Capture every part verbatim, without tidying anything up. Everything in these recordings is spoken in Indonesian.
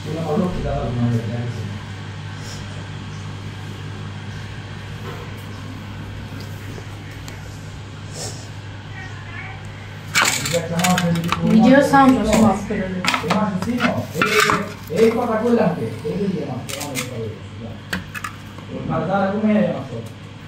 Video sound was off করে দিই। এই কথা কইলাম কে এই যে আমার মালদার ঘুমে আসো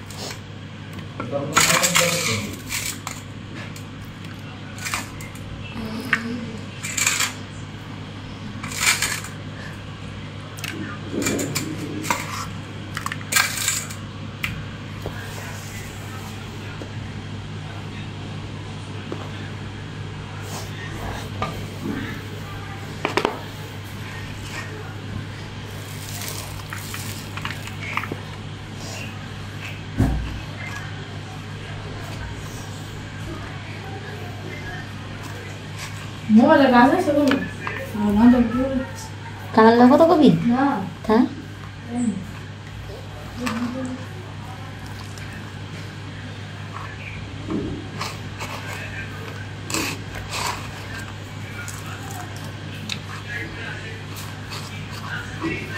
Mau ada ganas sebelum? Mau ada dulu. Kangen lo kok kopi? Nah. Hah? Thank you.